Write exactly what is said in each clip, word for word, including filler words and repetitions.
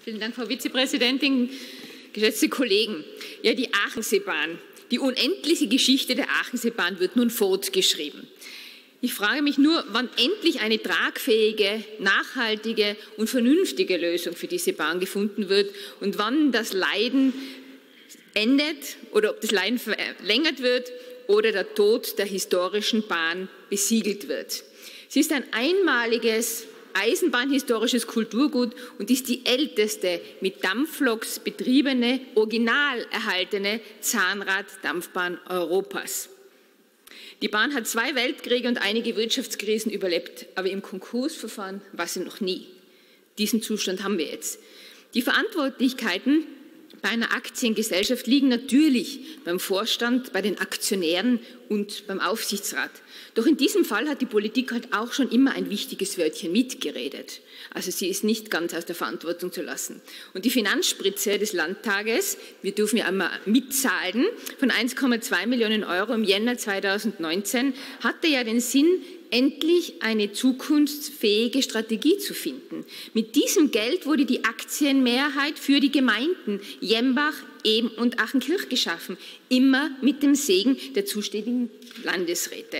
Vielen Dank, Frau Vizepräsidentin, geschätzte Kollegen. Ja, die Aachenseebahn, die unendliche Geschichte der Aachenseebahn wird nun fortgeschrieben. Ich frage mich nur, wann endlich eine tragfähige, nachhaltige und vernünftige Lösung für diese Bahn gefunden wird und wann das Leiden endet oder ob das Leiden verlängert wird oder der Tod der historischen Bahn besiegelt wird. Sie ist ein einmaliges eisenbahnhistorisches Kulturgut und ist die älteste mit Dampfloks betriebene, original erhaltene Zahnraddampfbahn Europas. Die Bahn hat zwei Weltkriege und einige Wirtschaftskrisen überlebt, aber im Konkursverfahren war sie noch nie. Diesen Zustand haben wir jetzt. Die Verantwortlichkeiten bei einer Aktiengesellschaft liegen natürlich beim Vorstand, bei den Aktionären und beim Aufsichtsrat. Doch in diesem Fall hat die Politik halt auch schon immer ein wichtiges Wörtchen mitgeredet. Also sie ist nicht ganz aus der Verantwortung zu lassen. Und die Finanzspritze des Landtages, wir dürfen ja einmal mitzahlen, von eins Komma zwei Millionen Euro im Jänner zweitausendneunzehn, hatte ja den Sinn, endlich eine zukunftsfähige Strategie zu finden. Mit diesem Geld wurde die Aktienmehrheit für die Gemeinden Jembach, Ehm und Achenkirch geschaffen, immer mit dem Segen der zuständigen Landesräte.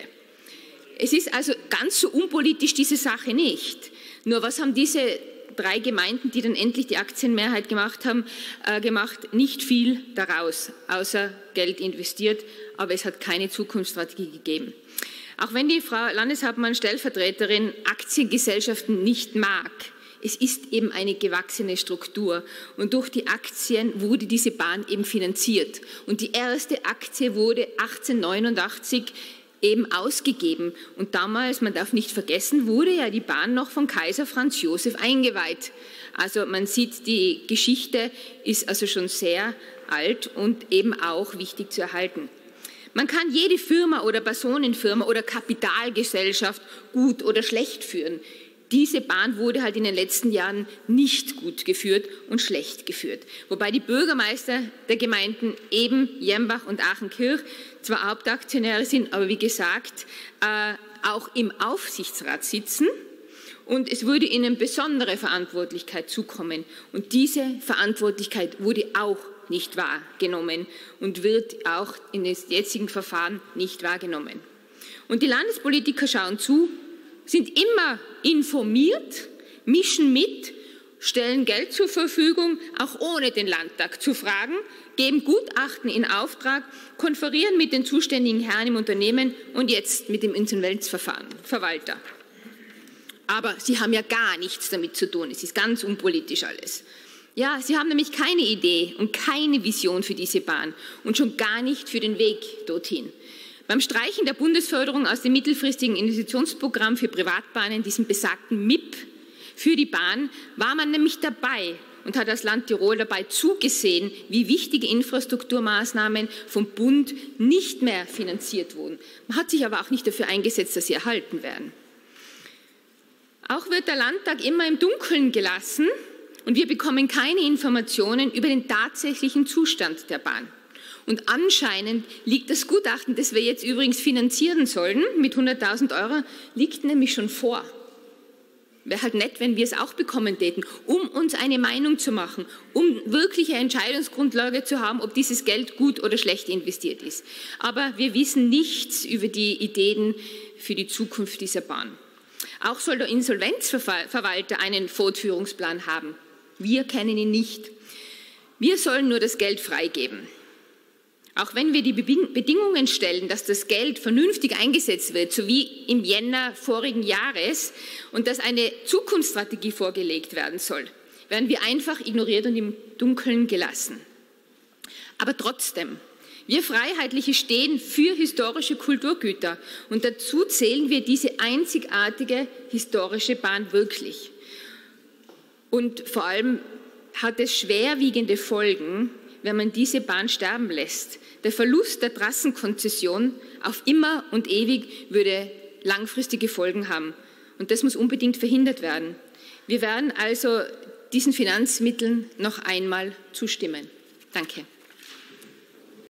Es ist also ganz so unpolitisch diese Sache nicht. Nur was haben diese drei Gemeinden, die dann endlich die Aktienmehrheit gemacht haben, äh, gemacht? Nicht viel daraus, außer Geld investiert, aber es hat keine Zukunftsstrategie gegeben. Auch wenn die Frau Landeshauptmann Stellvertreterin Aktiengesellschaften nicht mag, es ist eben eine gewachsene Struktur und durch die Aktien wurde diese Bahn eben finanziert. Und die erste Aktie wurde achtzehnhundertneunundachtzig eben ausgegeben. Und damals, man darf nicht vergessen, wurde ja die Bahn noch von Kaiser Franz Josef eingeweiht. Also man sieht, die Geschichte ist also schon sehr alt und eben auch wichtig zu erhalten. Man kann jede Firma oder Personenfirma oder Kapitalgesellschaft gut oder schlecht führen. Diese Bahn wurde halt in den letzten Jahren nicht gut geführt und schlecht geführt. Wobei die Bürgermeister der Gemeinden eben Jembach und Achenkirch zwar Hauptaktionäre sind, aber wie gesagt äh, auch im Aufsichtsrat sitzen. Und es würde ihnen besondere Verantwortlichkeit zukommen. Und diese Verantwortlichkeit wurde auch nicht wahrgenommen und wird auch in den jetzigen Verfahren nicht wahrgenommen. Und die Landespolitiker schauen zu, sind immer informiert, mischen mit, stellen Geld zur Verfügung, auch ohne den Landtag zu fragen, geben Gutachten in Auftrag, konferieren mit den zuständigen Herren im Unternehmen und jetzt mit dem Insolvenzverwalter. Aber sie haben ja gar nichts damit zu tun, es ist ganz unpolitisch alles. Ja, sie haben nämlich keine Idee und keine Vision für diese Bahn und schon gar nicht für den Weg dorthin. Beim Streichen der Bundesförderung aus dem mittelfristigen Investitionsprogramm für Privatbahnen, diesem besagten M I P, für die Bahn, war man nämlich dabei und hat das Land Tirol dabei zugesehen, wie wichtige Infrastrukturmaßnahmen vom Bund nicht mehr finanziert wurden. Man hat sich aber auch nicht dafür eingesetzt, dass sie erhalten werden. Auch wird der Landtag immer im Dunkeln gelassen und wir bekommen keine Informationen über den tatsächlichen Zustand der Bahn. Und anscheinend liegt das Gutachten, das wir jetzt übrigens finanzieren sollen, mit hunderttausend Euro, liegt nämlich schon vor. Wäre halt nett, wenn wir es auch bekommen täten, um uns eine Meinung zu machen, um wirkliche Entscheidungsgrundlage zu haben, ob dieses Geld gut oder schlecht investiert ist. Aber wir wissen nichts über die Ideen für die Zukunft dieser Bahn. Auch soll der Insolvenzverwalter einen Fortführungsplan haben. Wir kennen ihn nicht. Wir sollen nur das Geld freigeben. Auch wenn wir die Bedingungen stellen, dass das Geld vernünftig eingesetzt wird, so wie im Jänner vorigen Jahres, und dass eine Zukunftsstrategie vorgelegt werden soll, werden wir einfach ignoriert und im Dunkeln gelassen. Aber trotzdem, wir Freiheitliche stehen für historische Kulturgüter und dazu zählen wir diese einzigartige historische Bahn wirklich. Und vor allem hat es schwerwiegende Folgen, wenn man diese Bahn sterben lässt. Der Verlust der Trassenkonzession auf immer und ewig würde langfristige Folgen haben. Und das muss unbedingt verhindert werden. Wir werden also diesen Finanzmitteln noch einmal zustimmen. Danke.